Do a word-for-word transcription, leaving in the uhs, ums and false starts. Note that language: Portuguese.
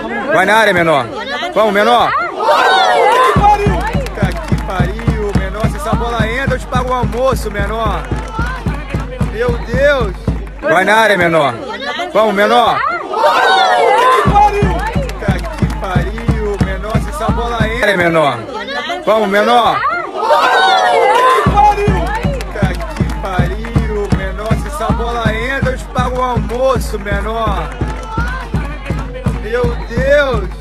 Vai na área, menor. Vamos, menor. Puta que pariu, menor. Se essa bola entra, eu te pago o almoço, menor. Meu Deus. Vai na área, menor. Vamos, menor. Puta que pariu, menor. Se essa bola entra, menor. Vamos, menor. Puta que pariu, menor. Se essa bola entra, eu te pago o almoço, menor. Meu Deus.